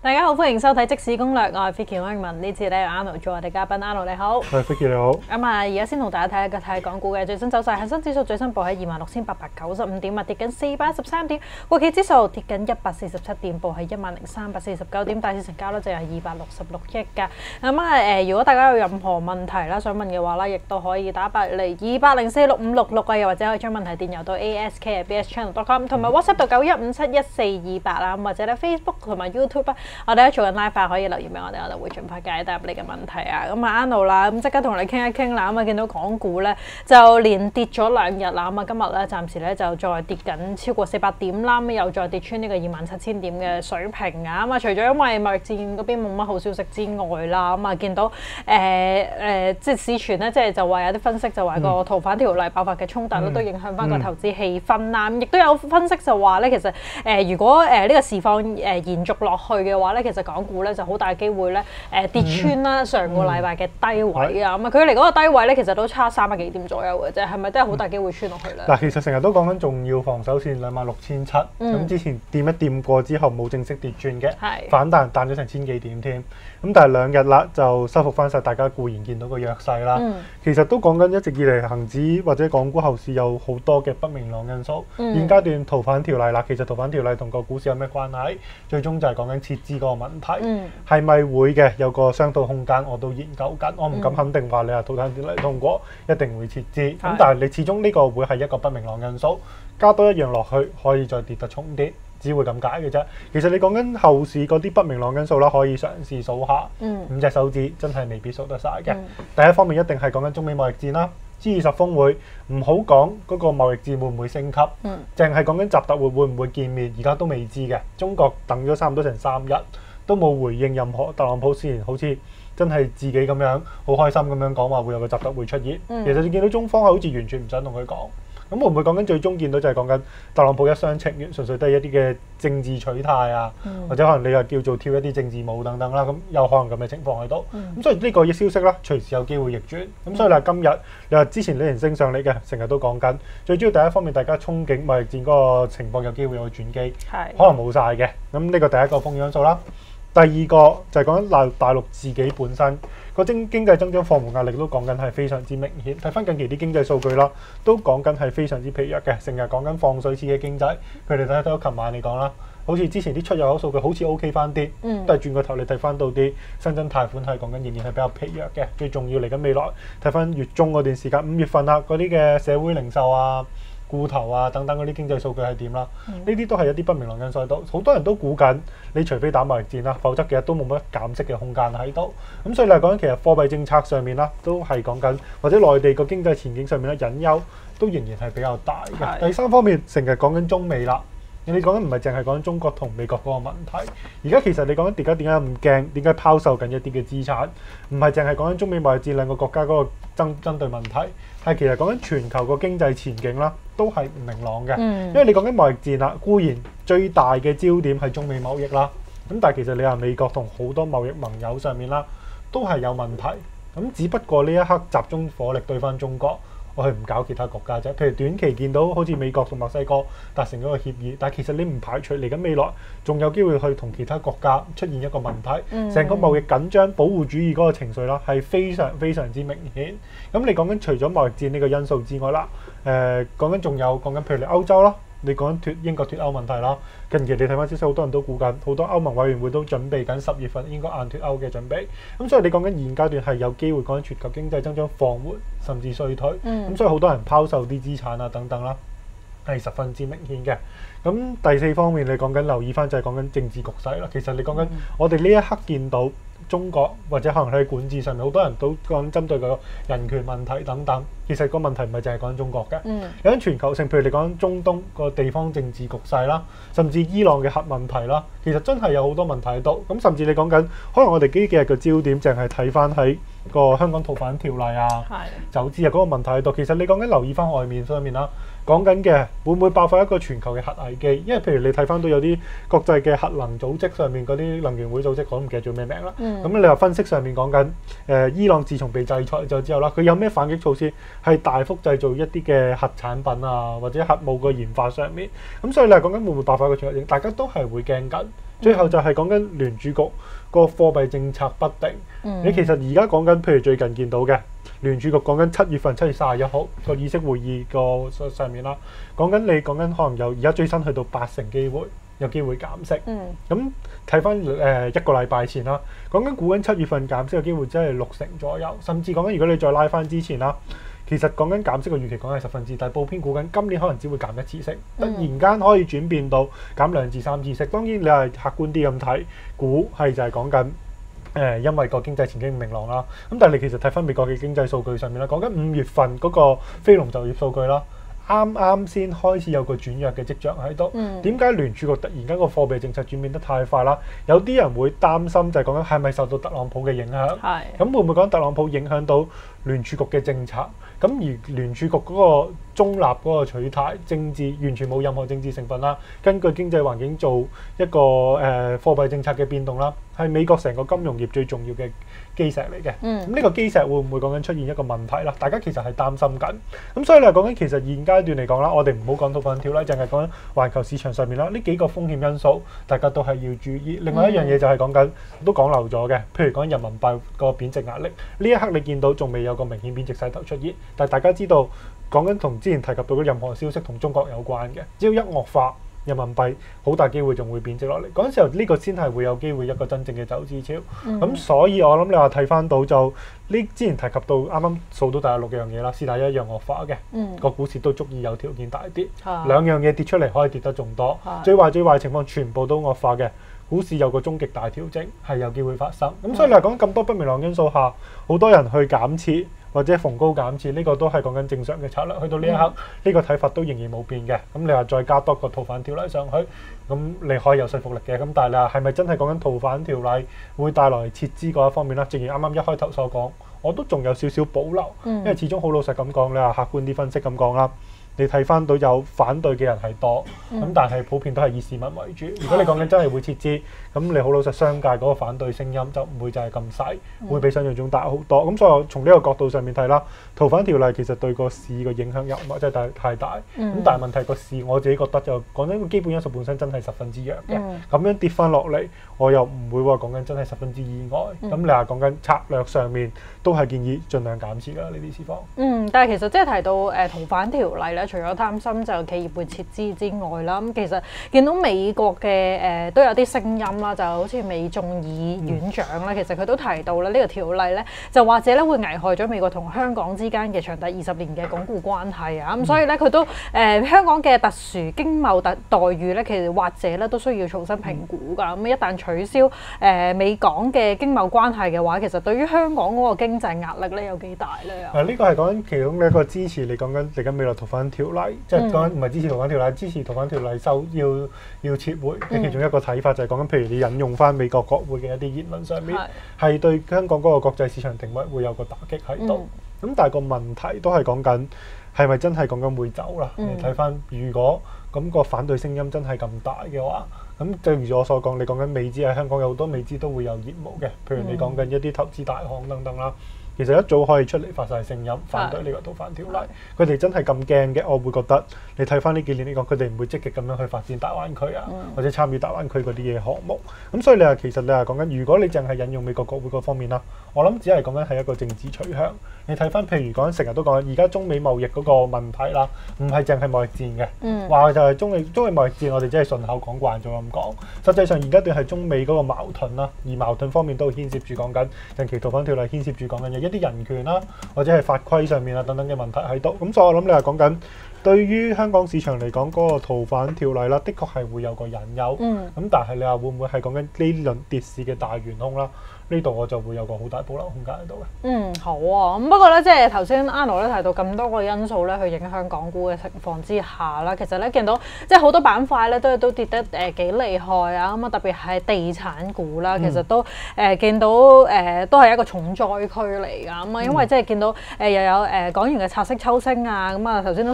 大家好，歡迎收睇即時攻略，我係 Vicky 溫文。呢次咧 Arnold 做我哋嘉賓 ，Arnold 你好。 係 Vicky 你好。 而家先同大家睇港股嘅最新走勢，恒生指數最新報喺26,895點，跌緊413點；國企指數跌緊147點，報喺10,349點。大市成交咧就係266億㗎。如果大家有任何問題啦，想問嘅話啦，亦都可以打8嚟2046566啊，又或者可以將問題電郵到 ask@bschannel.com， 同埋 WhatsApp 到91571428啊，或者咧 Facebook 同埋 YouTube 啊。我哋咧做緊 live 可以留言俾我哋，我哋會盡快解答你嘅問題啊！咁啊 Arnold 啦，咁即刻同你傾一傾啦。咁啊見到港股咧就連跌咗2日啦，咁啊今日咧暫時咧就再跌緊超過400點啦，咁又再跌穿呢個27,000點嘅水平啊！咁啊除咗因為貿易戰嗰邊冇乜好消息之外啦，咁啊見到即係市傳咧，即係就話有啲分析就話個逃犯條例爆發嘅衝突咧，都影響翻個投資氣氛啦。亦都有分析就話咧，其實如果呢個市況延續落去嘅話咧，其實港股咧就好大機會咧跌穿啦上個禮拜嘅低位啊！咁啊，佢離嗰個低位咧，其實都差300幾點左右嘅啫，係咪都係好大機會穿落去咧？ 嗱，其實成日都講緊重要防守線26,700，咁之前掂一掂過之後冇正式跌穿嘅，反彈彈咗成千幾點添。咁但係2日啦，就收復翻晒，大家固然見到個弱勢啦。其實都講緊一直以嚟恆指或者港股後市有好多嘅不明朗因素。現階段逃犯條例啦，其實逃犯條例同個股市有咩關係？最終就係講緊撤資嗰個問題，係咪會嘅？有個商討空間，我都研究緊。我唔敢肯定話你係逃犯條例通過一定會撤資。咁但係你始終呢個會係一個不明朗因素，加多一樣落去，可以再跌得重啲。只會咁解嘅啫。其實你講緊後市嗰啲不明朗因素啦，可以嘗試數下，5隻手指真係未必數得晒嘅。第一方面一定係講緊中美貿易戰啦，G20峰會唔好講嗰個貿易戰會唔會升級，淨係講緊習特會唔會見面，而家都未知嘅。中國等咗差唔多成3日都冇回應任何，特朗普雖然好似真係自己咁樣好開心咁樣講話會有個習特會出現，其實你見到中方係好似完全唔想同佢講。咁會唔會講緊最終見到就係講緊特朗普一廂情願，純粹都係一啲嘅政治取態啊，或者可能你又叫做跳一啲政治舞等等啦，咁有可能咁嘅情況喺度。咁所以呢個消息啦，隨時有機會逆轉。咁所以你今日你話之前呢輪升上嚟嘅，成日都講緊，最主要第一方面大家憧憬貿易戰嗰個情況有機會有轉機，可能冇晒嘅。咁呢個第一個風險因素啦。第二個就係講緊大陸自己本身個經濟增長放緩壓力都講緊係非常之明顯。睇翻近期啲經濟數據啦，都講緊係非常之疲弱嘅，成日講緊放水刺激經濟。佢哋睇到琴晚你講啦，好似之前啲出入口數據好似 OK 翻啲，都係轉個頭你睇翻到啲新增貸款係講緊仍然係比較疲弱嘅。最重要嚟緊未來睇翻月中嗰段時間，5月份啊嗰啲嘅社會零售啊、固投啊等等嗰啲經濟數據係點啦？呢啲都係一啲不明朗因素喺度，好多人都估緊，你除非打貿易戰啦，否則其實都冇乜減息嘅空間喺度。咁所以嚟講，其實貨幣政策上面啦，都係講緊，或者內地個經濟前景上面咧，隱憂都仍然係比較大嘅。第三方面，成日講緊中美啦。你講緊唔係淨係講緊中國同美國嗰個問題，而家其實你講緊點解咁驚？點解拋售緊一啲嘅資產？唔係淨係講緊中美貿易戰兩個國家嗰個針對問題，係其實講緊全球個經濟前景啦，都係唔明朗嘅。因為你講緊貿易戰啦，固然最大嘅焦點係中美貿易啦，咁但係其實你話美國同好多貿易盟友上面啦，都係有問題。咁只不過呢一刻集中火力對翻中國。我係唔搞其他國家啫，譬如短期見到好似美國同墨西哥達成咗個協議，但係其實你唔排除嚟緊未來仲有機會去同其他國家出現一個問題，成個貿易緊張、保護主義嗰個情緒啦，係非常非常之明顯。咁你講緊除咗貿易戰呢個因素之外啦，講緊仲有講緊譬如你歐洲啦。你講緊英國脫歐問題啦，近期你睇翻消息，好多人都估緊，好多歐盟委員會都準備緊10月份應該硬脫歐嘅準備。咁所以你講緊現階段係有機會講緊全球經濟增長放緩甚至衰退。咁所以好多人拋售啲資產啊等等啦，係十分之明顯嘅。咁第四方面你講緊留意翻就係講緊政治局勢啦。其實你講緊我哋呢一刻見到中國或者可能喺管治上面，好多人都講針對個人權問題等等。其實個問題唔係淨係講中國嘅，有緊全球性，譬如你講中東個地方政治局勢啦，甚至伊朗嘅核問題啦，其實真係有好多問題喺度。咁甚至你講緊，可能我哋呢幾日嘅焦點淨係睇翻喺個香港逃犯條例啊、走資啊嗰個問題喺度。其實你講緊留意翻外面上面啦，講緊嘅會唔會爆發一個全球嘅核危機？因為譬如你睇翻到有啲國際嘅核能組織上面嗰啲能源會組織，我都唔記得咗咩名啦。咁你話分析上面講緊，伊朗自從被制裁咗之後啦，佢有咩反擊措施？係大幅製造一啲嘅核產品啊，或者核武嘅研發上面，咁所以你係講緊會唔會爆發一個全球性？大家都係會驚緊。 最後就係講緊聯儲局個貨幣政策不定。你其實而家講緊，譬如最近見到嘅聯儲局講緊7月31號個議息會議個上面啦，講緊可能有而家最新去到80%機會有機會減息。咁睇翻一個禮拜前啦，講緊估緊7月份減息嘅機會真係60%左右，甚至講緊如果你再拉翻之前啦。其實講緊減息嘅預期講係10分之一，但係報編估緊今年可能只會減1次息，突然間可以轉變到減2至3次息。當然你係客觀啲咁睇，估係就係講緊因為個經濟前景唔明朗啦。咁但係你其實睇翻美國嘅經濟數據上面啦，講緊5月份嗰個非農就業數據啦，啱啱先開始有個轉弱嘅跡象喺度。點解聯儲局突然間個貨幣政策轉變得太快啦？有啲人會擔心就係講緊係咪受到特朗普嘅影響？咁會唔會講特朗普影響到聯儲局嘅政策？咁而聯儲局嗰個中立嗰個取態，政治完全冇任何政治成分啦。根據經濟環境做一個貨幣政策嘅變動啦，係美國成個金融業最重要嘅基石嚟嘅。咁呢個基石會唔會講緊出現一個問題啦？大家其實係擔心緊。咁所以你話講緊其實現階段嚟講啦，我哋唔好講逃犯條例，淨係講緊環球市場上面啦，呢幾個風險因素，大家都係要注意。另外一樣嘢就係講緊都講漏咗嘅，譬如講人民幣個貶值壓力，呢一刻你見到仲未有個明顯貶值勢頭出現，但係大家知道講緊同之前提及到嘅任何消息同中國有關嘅，只要一惡化，人民幣好大機會仲會貶值落嚟。嗰陣時候呢個先係會有機會一個真正嘅走資潮。咁所以我諗你話睇翻到就呢之前提及到啱啱數到大約6樣嘢啦，是但一樣惡化嘅，個股市都足以有條件大跌。兩樣嘢跌出嚟可以跌得仲多，最壞情況全部都惡化嘅，股市有個終極大調整係有機會發生。咁所以嚟講咁多不明朗因素下，好多人去減持。或者逢高減持，呢個都係講緊正常嘅策略。去到呢一刻，呢個睇法都仍然冇變嘅。咁你話再加多個逃犯條例上去，咁你可以有說服力嘅。咁但係你話係咪真係講緊逃犯條例會帶來撤資嗰一方面咧？正如啱啱一開頭所講，我都仲有少少保留，因為始終好老實咁講，你話客觀啲分析咁講啦。你睇翻到有反對嘅人係多，咁但係普遍都係以市民為主。如果你講緊真係會撤資，咁你好老實，商界嗰個反對聲音就唔會就係咁細，會比想象中大好多。咁所以我從呢個角度上面睇啦，逃犯條例其實對個市嘅影響又唔係真係太大。咁但係問題個市我自己覺得就講緊個基本因素本身真係十分之弱嘅，咁樣跌翻落嚟，我又唔會話講緊真係十分之意外。咁你話講緊策略上面都係建議盡量減持啦呢啲市況。 但係其實即係提到逃犯條例咧。除咗擔心就企業會撤資之外啦，咁其實見到美國嘅都有啲聲音啦，就好似美眾議院長咧，其實佢都提到咧呢個條例咧就或者咧會危害咗美國同香港之間嘅長達20年嘅鞏固關係啊，咁所以咧佢都香港嘅特殊經貿待遇咧，其實或者咧都需要重新評估㗎。咁一旦取消美港嘅經貿關係嘅話，其實對於香港嗰個經濟壓力咧有幾大咧？ 呢個係講緊其中一個支持你講緊嚟緊未來逃犯條例，即係講緊唔係支持逃犯條例，支持逃犯條例要撤回嘅其中一個睇法就係講緊，譬如你引用翻美國國會嘅一啲言論上面，係對香港嗰個國際市場定位會有個打擊喺度。咁但係個問題都係講緊係咪真係講緊會走啦？你睇翻如果咁個反對聲音真係咁大嘅話，咁正如我所講，你講緊美資喺香港有好多美資都會有業務嘅，譬如你講緊一啲投資大行等等啦。其實一早可以出嚟發晒聲音反對呢個逃犯條例，佢哋真係咁驚嘅，我會覺得你睇翻呢幾年嚟講，佢哋唔會積極咁樣去發展大灣區啊，或者參與大灣區嗰啲嘢項目。咁所以你話其實你話講緊，如果你淨係引用美國國會嗰方面啦，我諗只係講緊係一個政治取向。你睇翻譬如講成日都講，而家中美貿易嗰個問題啦，唔係淨係貿易戰嘅，話就係中美貿易戰，我哋只係順口講慣咗咁講。實際上而家段係中美嗰個矛盾啦，而矛盾方面都牽涉住講緊近期逃犯條例牽涉住講緊嘅一啲人權啦，或者係法規上面啊等等嘅問題喺度。咁所以我諗你話講緊對於香港市場嚟講嗰個逃犯條例啦，的確係會有個隱憂。咁但係你話會唔會係講緊呢輪跌市嘅大元兇啦？呢度我就會有個好大保留空間喺度嘅。 好啊。咁不過咧，即係頭先 Arnold 咧提到咁多個因素咧，去影響港股嘅情況之下啦，其實咧見到即係好多板塊咧都跌得幾厲害啊。咁啊特別係地產股啦，其實都見到都係一個重災區嚟㗎。咁啊因為即係見到又有港元嘅拆息抽升啊，咁啊頭先都提到嘅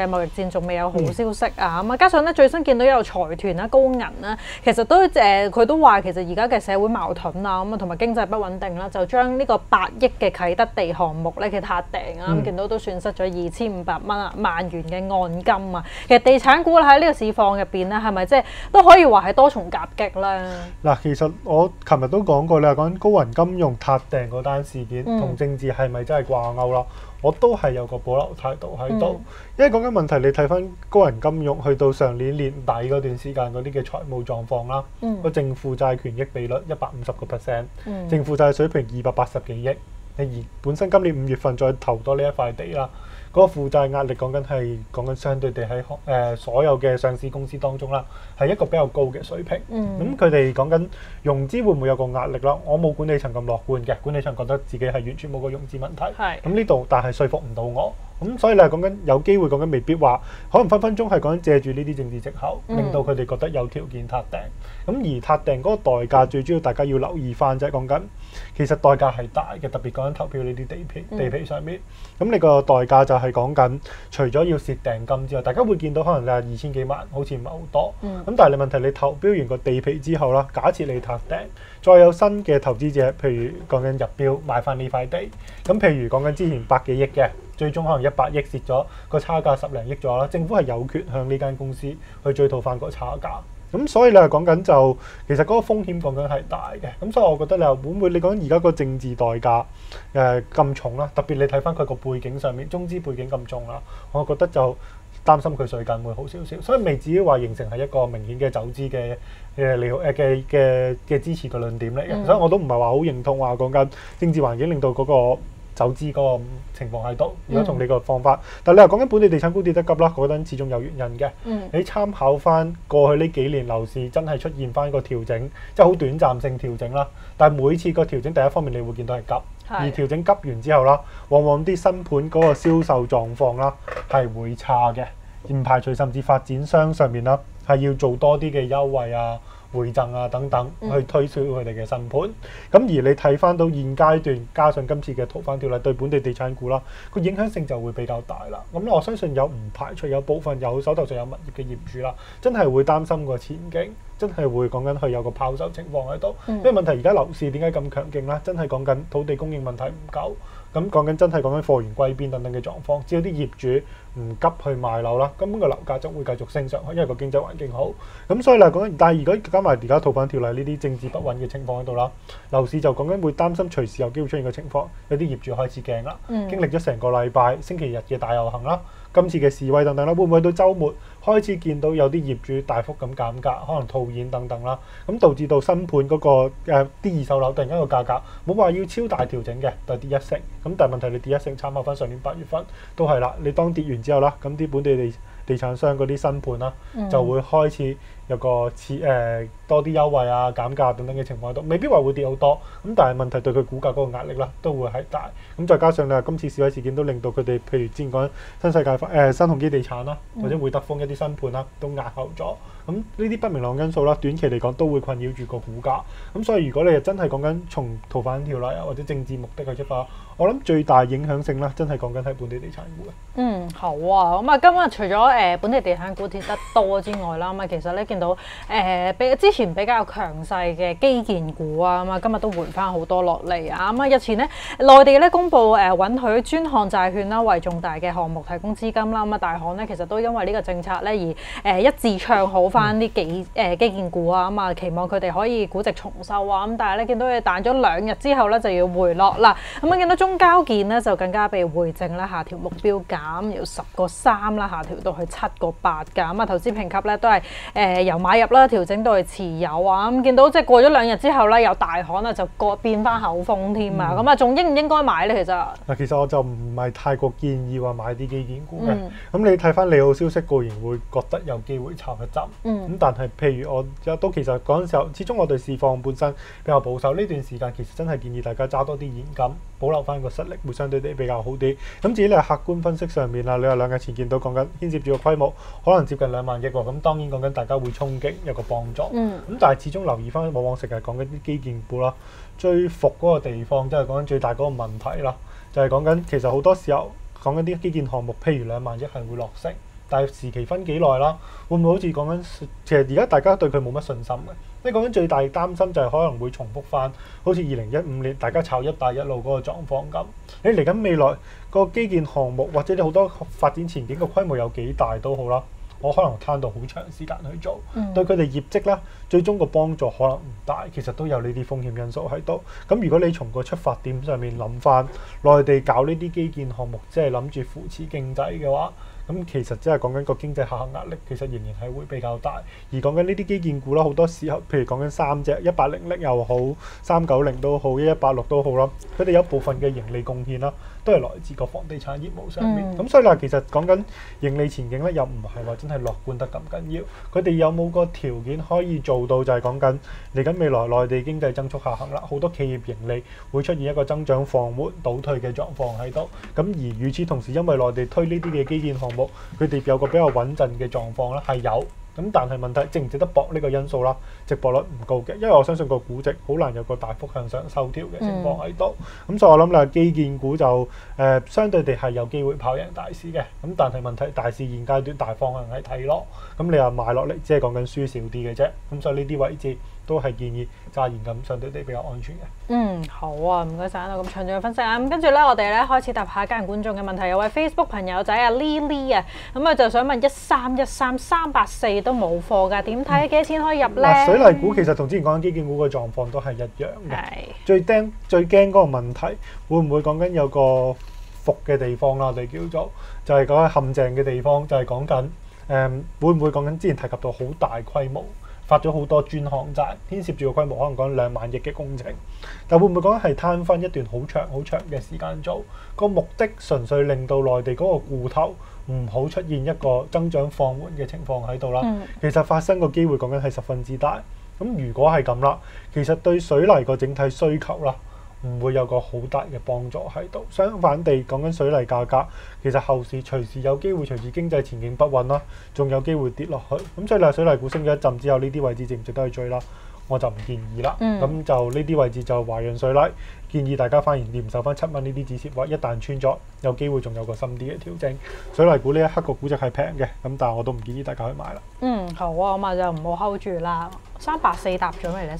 貿易戰仲未有好消息啊，咁啊加上咧最新見到有財團啦、高銀啦，其實都佢都話其實而家嘅社會矛盾啊，咁啊同埋經濟不穩定啦，就將呢個8億嘅啟德地項目咧嘅撻訂啊，咁見到都損失咗2500萬元嘅按金啊。其實地產股喺呢個市況入邊咧，係咪即係都可以話係多重夾擊咧？ 嗱，其實我琴日都講過，你話講高銀金融撻訂嗰單事件同政治係咪真係掛鈎啦？我都係有個保留態度喺度，因為講緊問題，你睇翻高銀金融去到上年年底嗰段時間嗰啲嘅財務狀況啦，個淨負債權益比率150%，淨負債水平280幾億，而本身今年5月份再投多呢一塊地啦。嗰個負債壓力講緊相對地喺所有嘅上市公司當中啦，係一個比較高嘅水平。咁佢哋講緊融資會唔會有個壓力啦？我冇管理層咁樂觀嘅，管理層覺得自己係完全冇個融資問題。咁呢度，但係說服唔到我。咁所以你係講緊有機會講緊未必話，可能分分鐘係講緊借住呢啲政治藉口，令到佢哋覺得有條件撻訂。咁而撻訂嗰個代價，最主要大家要留意翻就係講緊，其實代價係大嘅，特別講緊投票呢啲地皮上面。咁你個代價就係講緊，除咗要蝕訂金之外，大家會見到可能你話2000幾萬，好似唔係好多。咁但係你問題，你投標完個地皮之後啦，假設你撻訂，再有新嘅投資者，譬如講緊入標買翻呢塊地，咁譬如講緊之前百幾億嘅，最終可能100億蝕咗，個差價10零億咗啦，政府係有權向呢間公司去追討翻個差價。咁所以你係講緊就其實嗰個風險講緊係大嘅。咁所以我覺得你話會唔會你講而家個政治代價咁重啦？特別你睇翻佢個背景上面，中資背景咁重啦，我覺得就擔心佢稅緊會好少少，所以未至於話形成係一個明顯嘅走資嘅支持嘅論點嚟嘅。所以我都唔係話好認同話講緊政治環境令到嗰個走資嗰個情況喺度。如果從你個方法，但係你話講緊本地地產股跌得急啦，嗰陣始終有原因嘅。你參考翻過去呢幾年樓市真係出現翻個調整，即係好短暫性調整啦。但係每次個調整第一方面你會見到係急，而調整急完之後啦，往往啲新盤嗰個銷售狀況啦係會差嘅，唔排除甚至發展商上面啦係要做多啲嘅優惠啊、回贈啊等等去推銷佢哋嘅新盤。咁而你睇翻到現階段，加上今次嘅逃犯條例對本地地產股啦，個影響性就會比較大啦。咁我相信唔排除有部分有手頭上有物業嘅業主啦，真係會擔心個前景，真係會講緊佢有個拋售情況喺度。因為問題而家樓市點解咁強勁啦？真係講緊土地供應問題唔夠。咁講緊真係講緊貨源歸邊等等嘅狀況，只要啲業主唔急去賣樓啦，根本個樓價就會繼續升上去，因為個經濟環境好。咁所以嚟講，但係如果加埋而家逃犯條例呢啲政治不穩嘅情況喺度啦，樓市就講緊會擔心隨時有機會出現嘅情況，有啲業主開始驚啦。經歷咗成個禮拜星期日嘅大遊行啦，今次嘅示威等等啦，會唔會到週末開始見到有啲業主大幅咁減價，可能套現等等啦，咁導致到新盤嗰個啲二手樓突然間個價格冇話要超大調整嘅，但係跌1成。咁但係問題你跌1成，參考翻上年8月份都係啦，你當跌完之後啦，咁啲本地地產商嗰啲新盤啦，就會開始有個多啲優惠啊、減價等等嘅情況喺度，未必話會跌好多。咁但係問題對佢股價嗰個壓力啦，都會係大。咁再加上咧，今次示威事件都令到佢哋，譬如之前講新世界新鴻基地產啦，或者會德豐一啲新盤啦，都壓後咗。咁呢啲不明朗因素啦，短期嚟講都會困擾住個股價。咁所以如果你係真係講緊從逃犯條例啊或者政治目的去出發，我諗最大影響性啦，真係講緊係本地地產股嘅。 好啊。咁啊，今日除咗本地地產股跌得多之外啦，咁啊，其實咧見到比之前比較強勢嘅基建股啊，咁啊，今日都回翻好多落嚟啊。咁啊，日前咧內地咧公布允許專項債券啦為重大嘅項目提供資金啦。咁啊，大行咧其實都因為呢個政策咧而一致唱好翻啲基建股啊。咁啊，期望佢哋可以估值重修啊。咁但係咧見到佢彈咗2日之後咧就要回落啦。咁啊，見到中交建咧就更加被匯證啦，下調目標減由10.3啦下調到去7.8㗎。咁啊，投資評級咧都係由買入啦調整到去持有啊。咁見到即係過咗2日之後咧，有大行啊就變翻口風添啊。咁啊，仲應唔應該買咧？其實我就唔係太過建議話買啲基建股嘅。咁你睇翻利好消息固然會覺得有機會炒一陣。咁但係譬如我都其實嗰陣時候，始終我對市況本身比較保守，呢段時間其實真係建議大家揸多啲現金，保留翻個實力會相對地比較好啲。咁至於你係客觀分析上面啦，你話2日前見到講緊牽涉住個規模可能接近2萬億喎，咁當然講緊大家會衝擊有個幫助。咁但係始終留意翻，往往成日講緊啲基建股啦，最伏嗰個地方即係講緊最大嗰個問題啦，就係講緊其實好多時候講緊啲基建項目，譬如2萬億係會落成， 但係時期分幾耐啦？會唔會好似講緊其實而家大家對佢冇乜信心嘅？你講緊最大擔心就係可能會重複翻，好似2015年大家炒一帶一路嗰個狀況咁。你嚟緊未來個基建項目或者你好多發展前景個規模有幾大都好啦，我可能攤到好長時間去做，對佢哋業績啦，最終個幫助可能唔大，其實都有呢啲風險因素喺度。咁如果你從個出發點上面諗翻，內地搞呢啲基建項目，即係諗住扶持經濟嘅話，咁其實即係講緊個經濟下行壓力，其實仍然係會比較大。而講緊呢啲基建股啦，好多時候，譬如講緊3隻100又好，390都好，1186都好啦，佢哋有部分嘅盈利貢獻啦，都係來自個房地產業務上面。咁所以其實講緊盈利前景咧，又唔係話真係樂觀得咁緊要。佢哋有冇個條件可以做到就係講緊嚟緊未來內地經濟增速下行啦，好多企業盈利會出現一個增長放緩倒退嘅狀況喺度。咁而與此同時，因為內地推呢啲嘅基建項目，佢哋有個比較穩陣嘅狀況啦，係有。咁但係問題值唔值得搏呢個因素啦，值博率唔高嘅，因為我相信個估值好難有個大幅向上收調嘅情況喺度。咁所以我諗啦，基建股就相對地係有機會跑贏大市嘅。咁但係問題大市現階段大方向係睇落，咁你話買落嚟只係講緊輸少啲嘅啫。咁所以呢啲位置都係建議揸現金相對地比較安全嘅。 好啊，唔該晒啊，咁詳盡嘅分析啊。咁跟住咧，我哋咧開始答下家人觀眾嘅問題。有位 Facebook 朋友仔啊 Lily 啊，咁佢就想問1313、384都冇貨㗎，點睇？幾多錢可以入咧？ 水泥股其實同之前講緊基建股嘅狀況都係一樣嘅。最驚嗰個問題會唔會講緊有個伏嘅地方啦？我哋叫做就係嗰個陷阱嘅地方，就係講緊會唔會講緊之前提及到好大規模？發咗好多專項債，牽涉住個規模可能講2萬億嘅工程，但會唔會講係攤分一段好長嘅時間做？個目的純粹令到內地嗰個固投唔好出現一個增長放緩嘅情況喺度啦。其實發生個機會講緊係十分之大。咁如果係咁啦，其實對水泥個整體需求啦，唔會有個好大嘅幫助喺度。相反地，講緊水泥價格，其實後市隨時有機會隨住經濟前景不穩啦，仲有機會跌落去。咁所以水泥股升咗一陣之後，呢啲位置值唔值得去追啦？我就唔建議啦。咁就呢啲位置就華潤水泥建議大家反而掂守翻7蚊呢啲止蝕位，一旦穿咗，有機會仲有個深啲嘅調整。水泥股呢一刻個估值係平嘅，咁但係我都唔建議大家去買啦。 好啊，咁就唔好 hold 住啦。384搭咗未咧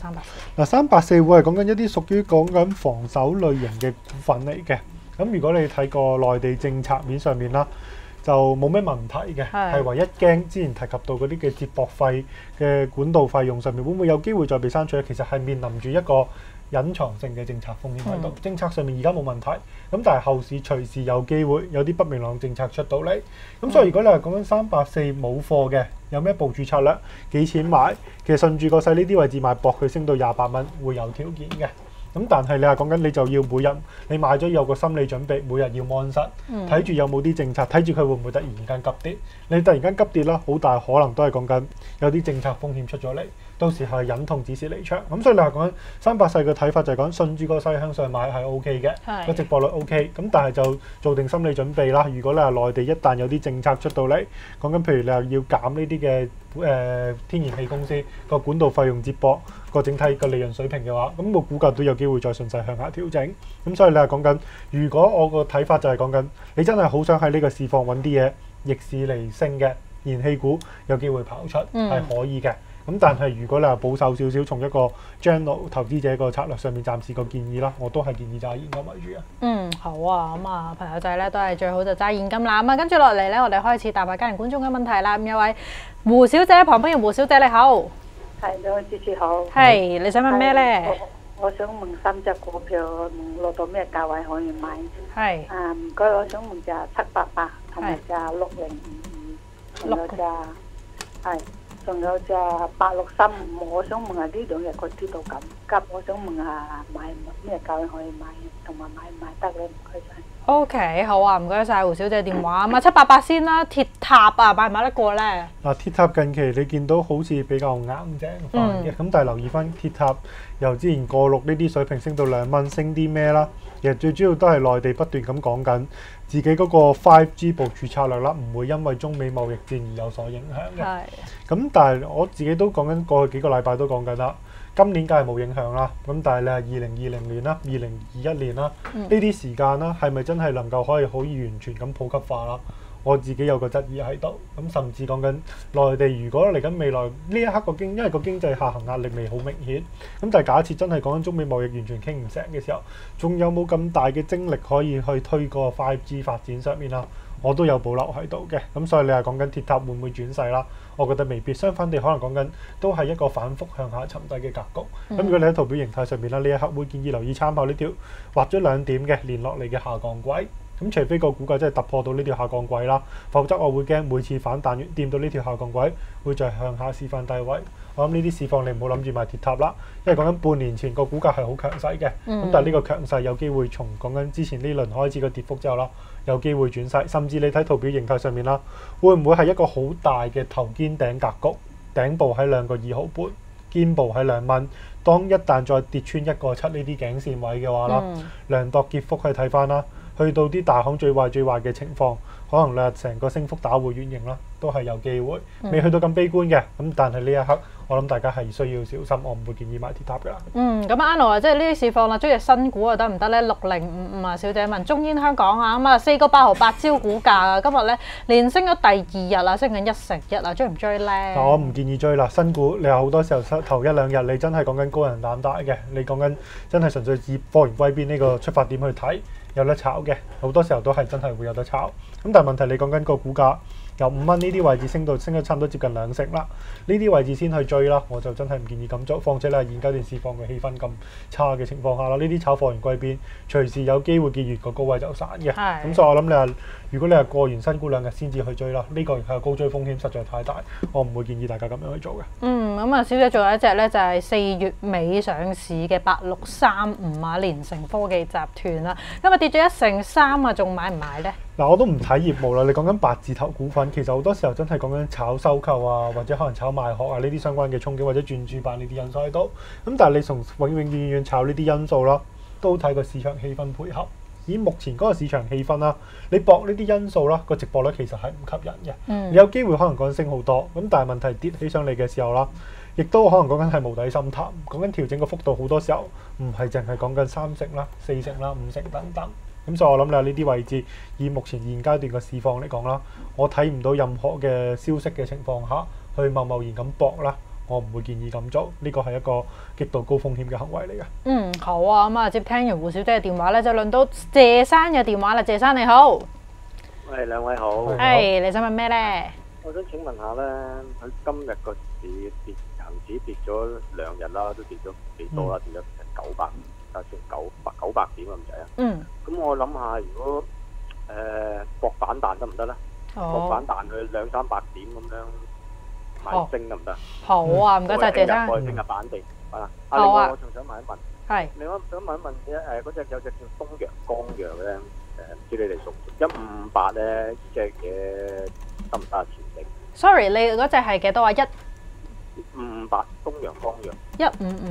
？384 會係講緊一啲屬於講緊防守類型嘅股份嚟嘅。咁如果你睇過內地政策面上面啦，就冇咩問題嘅，係唯一驚之前提及到嗰啲嘅接駁費嘅管道費用上面會唔會有機會再被刪除？其實係面臨住一個隱藏性嘅政策風險喺度。政策上面而家冇問題，咁但係後市隨時有機會有啲不明朗政策出到嚟。咁所以如果你係講緊384冇貨嘅，有咩部署策略？幾錢買？其實順住個勢呢啲位置買搏佢升到28蚊會有條件嘅。咁但係你話講緊你就要每日你買咗有個心理準備，每日要安實，睇住有冇啲政策，睇住佢會唔會突然間急跌。你突然間急跌啦，好大可能都係講緊有啲政策風險出咗嚟，到時係忍痛止蝕離場。咁所以你話講緊384嘅睇法就係講順住個勢向上買係 OK 嘅，個值博率 OK。咁但係就做定心理準備啦。如果你話內地一旦有啲政策出到嚟，講緊譬如你話要減呢啲嘅天然氣公司個管道費用接駁個整體個利潤水平嘅話，咁個股價都有機會再順勢向下調整。咁所以你係講緊，如果我個睇法就係講緊，你真係好想喺呢個市況揾啲嘢逆市嚟升嘅燃氣股，有機會跑出係可以嘅。咁但係如果你話保守少少，從一個 general 投資者個策略上面，暫時個建議啦，我都係建議揸現金為主啊。 好啊，咁啊朋友仔咧都係最好就揸現金啦。咁啊跟住落嚟咧，我哋開始答下家人觀眾嘅問題啦。咁有位胡小姐，旁邊嘅胡小姐你好， 係兩位主持好。 係你想問咩咧？ 我想問3隻股票落到咩價位可以買？ 係唔該，我想問隻788同埋隻6055，仲有隻仲有隻8635，我想問下呢2日佢跌到咁急，我想問下買咩價位可以買，同埋買唔買得咧？唔該晒。 OK， 好啊，唔該晒胡小姐電話啊嘛，788先啦，鐵塔啊，買唔買得過咧？ 鐵塔近期你見到好似比較硬淨翻嘅，咁但係留意翻鐵塔由之前過6呢啲水平升到2蚊，升啲咩啦？其實最主要都係內地不斷咁講緊自己嗰個 5G 部署策略啦，唔會因為中美貿易戰而有所影響嘅。咁但係我自己都講緊過去幾個禮拜都講緊啦，今年梗係冇影響啦。咁但係你係2020年啦、2021年啦呢啲時間啦，係咪真係能夠可以完全咁普及化啦？ 我自己有個質疑喺度。咁甚至講緊內地，如果嚟緊未來呢一刻因為個經濟下行壓力未好明顯，咁但係假設真係講緊中美貿易完全傾唔成嘅時候，仲有冇咁大嘅精力可以去推個 5G 發展上面啦？我都有保留喺度嘅。咁所以你係講緊鐵塔會唔會轉勢啦？我覺得未必，相反地可能講緊都係一個反覆向下沉底嘅格局。咁如果你喺圖表形態上面啦，呢一刻會建議留意參考呢條畫咗2點嘅連落嚟嘅下降軌。咁除非個股價真係突破到呢條下降軌啦，否則我會驚每次反彈完掂到呢條下降軌，會再向下試翻低位。我諗呢啲市況你唔好諗住買鐵塔啦，因為講緊半年前個股價係好強勢嘅，咁但係呢個強勢有機會從講緊之前呢輪開始個跌幅之後啦，有機會轉勢，甚至你睇圖表形態上面啦，會唔會係一個好大嘅頭肩頂格局？頂部喺2個2毫半，肩部喺2蚊。當一旦再跌穿1個7呢啲頸線位嘅話啦，量度跌幅去睇翻啦，去到啲大行最壞嘅情況，可能你成個升幅打回原形啦，都係有機會，未去到咁悲觀嘅。咁但係呢一刻，我諗大家係需要小心，我唔會建議買鐵塔㗎啦。 咁阿 Anno 啊，即係呢啲市況啦，追隻新股啊得唔得咧？6055啊，小姐問中煙香港啊，咁啊4個8毫8招股價啊，今日咧連升咗第2日啦，升緊1成1啊，追唔追咧？ 但我唔建議追啦，新股你有好多時候頭1、2日你真係講緊高人膽大嘅，你講緊真係純粹以貨源歸邊呢個出發點去睇，有得炒嘅，好多時候都係真係會有得炒。咁但係問題你講緊個股價由5蚊呢啲位置升咗差唔多接近2成啦，呢啲位置先去追啦，我就真係唔建議咁做。況且咧現階段市況嘅氣氛咁差嘅情況下啦，呢啲炒貨源歸邊，隨時有機會見完個高位就散嘅。咁所以我諗你話，如果你係過完新股2日先至去追啦，呢個係高追風險實在太大，我唔會建議大家咁樣去做嘅。 咁啊，小姐仲有一隻咧，就係4月尾上市嘅8635啊，聯成科技集團啦，今日跌咗1成3啊，仲買唔買咧？ 嗱，我都唔睇業務啦。你講緊8字頭股份，其實好多時候真係講緊炒收購啊，或者可能炒賣殼啊呢啲相關嘅憧憬，或者轉主板呢啲因素喺度。咁但係你從永遠炒呢啲因素啦，都睇個市場氣氛配合。以目前嗰個市場氣氛啦，你搏呢啲因素啦，個值博率其實係唔吸引嘅。你有機會可能講升好多，咁但係問題跌起上嚟嘅時候啦，亦都可能講緊係無底深潭，講緊調整個幅度好多時候唔係淨係講緊3成啦、4成啦、5成等等。咁所以我諗你話呢啲位置，以目前現階段嘅市況嚟講啦，我睇唔到任何嘅消息嘅情況下，去貿然咁搏啦，我唔會建議咁做。呢個係一個極度高風險嘅行為嚟嘅。 好啊，咁啊接聽完胡小姐嘅電話咧，就輪到謝生嘅電話啦。謝生你好， 喂，兩位好。 你想問咩咧？ 我想請問下咧，佢今日個市跌，恒指跌咗2日啦，都跌咗幾多啦？跌咗成900。900點咁滯啊！咁我諗下，如果搏反彈得唔得咧？搏反彈去200-300點咁樣買升得唔得？ 好啊，唔該晒謝生。 我升日板定啊！ 好啊， 我仲想問一問， 係另外想問一問嗰隻有隻叫東陽光藥咧，唔知你哋熟唔熟？158咧，呢隻嘢得唔得啊？前景 ？Sorry， 你嗰隻係幾多啊？158 東陽光藥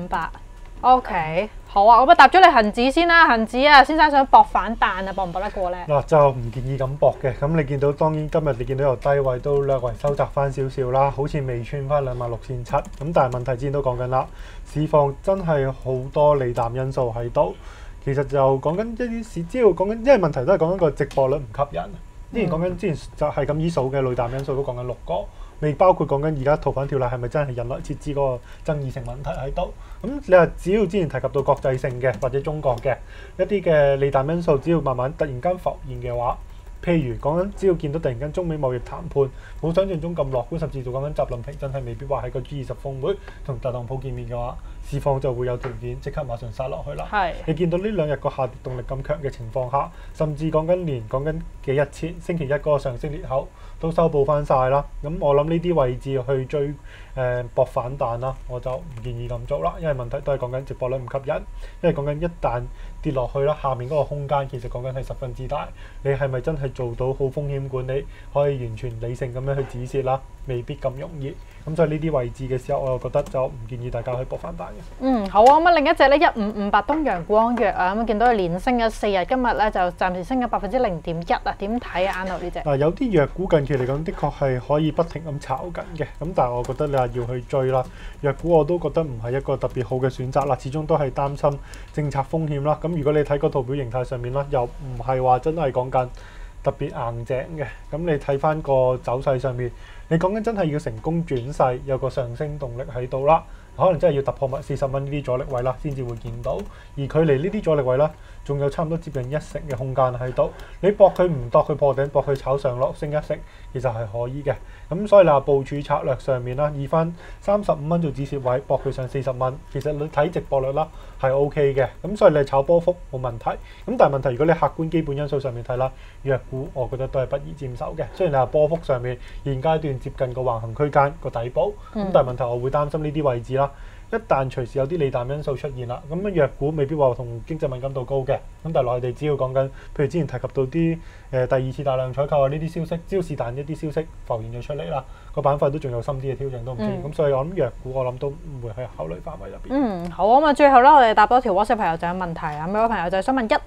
1558。OK， 好啊，我咪答咗你恒指先啦。恒指啊，先生想搏反彈啊，搏唔搏得過咧？ 嗱，就唔建議咁搏嘅。咁你見到當然今日你見到由低位都略為收窄翻少少啦，好似未穿翻26700。咁但係問題之前都講緊啦，市況真係好多利淡因素喺度。其實就講緊一啲市，只要講緊，因為問題都係講緊個直播率唔吸引。之前講緊之前就係咁依數嘅利淡因素都講緊6個。未包括講緊而家逃犯條例係咪真係引來設置嗰個爭議性問題喺度？咁你話只要之前提及到國際性嘅或者中國嘅一啲嘅利淡因素，只要慢慢突然間浮現嘅話，譬如講緊只要見到突然間中美貿易談判冇想象中咁樂觀，甚至到講緊習近平真係未必話喺個 G20峰會同特朗普見面嘅話，市況就會有條件即刻馬上殺落去啦。你見到呢2日個下跌動力咁強嘅情況下，甚至講緊幾日前星期1嗰個上升裂口都收補翻晒啦。咁我諗呢啲位置去追搏反彈啦，我就唔建議咁做啦，因為問題都係講緊直播率唔吸引，因為講緊一旦跌落去啦，下面嗰個空間其實講緊係十分之大，你係咪真係做到好風險管理，可以完全理性咁樣去止蝕啦？未必咁容易。咁所以呢啲位置嘅時候，我又覺得就唔建議大家去搏反彈嘅。 好啊。咁另一隻咧1558東陽光藥啊，咁見到佢連升咗4日，今日咧就暫時升咗0.1%啊。點睇啊 Anno 呢隻？ 有啲藥股近期嚟講，的確係可以不停咁炒緊嘅。咁但係我覺得你話要去追啦，藥股我都覺得唔係一個特別好嘅選擇啦。始終都係擔心政策風險啦。咁如果你睇個圖表形態上面啦，又唔係話真係講緊特別硬淨嘅。咁你睇翻個走勢上面，你講緊真係要成功轉勢，有個上升動力喺度啦。可能真係要突破40蚊呢啲阻力位啦，先至會見到。而距離呢啲阻力位啦，仲有差唔多接近1成嘅空間喺度。你搏佢唔搏佢破頂，搏佢炒上落升1成，其實係可以嘅。咁所以你話部署策略上面啦，以翻35蚊做止蝕位，搏佢上40蚊，其實你睇值博率啦係 OK 嘅。咁所以你炒波幅冇問題。咁但係問題，如果你客觀基本因素上面睇啦，弱股我覺得都係不宜佔守嘅。雖然你話波幅上面現階段接近個橫行區間個底部，咁但係問題我會擔心呢啲位置啦。一旦隨時有啲利淡因素出現啦，咁弱股未必話同經濟敏感度高嘅，咁但係內地只要講緊，譬如之前提及到啲第二次大量採購啊呢啲消息，只要是但一啲消息浮現咗出嚟啦，個板塊都仲有深啲嘅調整都唔知，咁所以我諗弱股我諗都唔會喺考慮範圍入邊。 好啊嘛，最後咧我哋答多條 WhatsApp 朋友就有問題啊，咁有位朋友就想問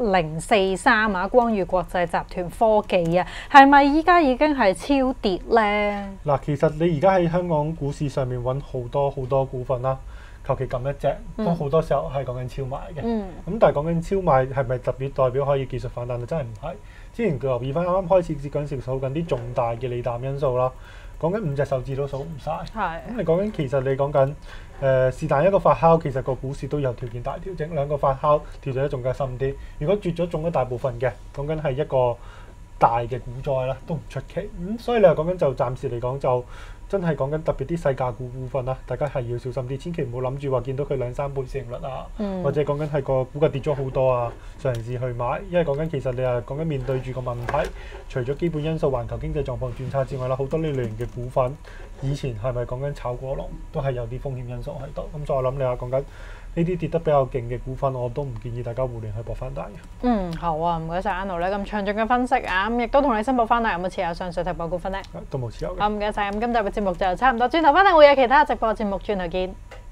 1043啊，光裕國際集團科技啊，係咪依家已經係超跌咧？嗱， 其實你而家喺香港股市上面揾好多股份啦。求其撳一隻，都好多時候係講緊超賣嘅。咁但係講緊超賣係咪特別代表可以技術反彈？真係唔係。之前留意翻啱啱開始接嗰陣時數緊啲重大嘅利淡因素啦，講緊5隻手指都數唔晒。咁你講緊其實你講緊是但一個發酵，其實個股市都有條件大調整，兩個發酵調整得仲加深啲。如果絕咗中咗大部分嘅，講緊係一個大嘅股災啦，都唔出奇。所以你話講緊就暫時嚟講就。真係講緊特別啲細價股份啦，大家係要小心啲，千祈唔好諗住話見到佢2-3倍市盈率啊，或者講緊係個股價跌咗好多啊，嘗試去買，因為講緊其實你係講緊面對住個問題，除咗基本因素、環球經濟狀況轉差之外啦，好多呢類型嘅股份以前係咪講緊炒過龍，都係有啲風險因素喺度，咁所以我諗你話講緊呢啲跌得比較勁嘅股份，我都唔建議大家互聯去搏翻彈嘅。 好啊，唔該晒 Anno 咧咁詳盡嘅分析啊，咁亦都同你申報翻啦，有冇持有上述提報股份呢？ 都冇持有嘅。 唔該晒，咁今集嘅節目就差唔多，轉頭翻嚟會有其他直播節目，轉頭見。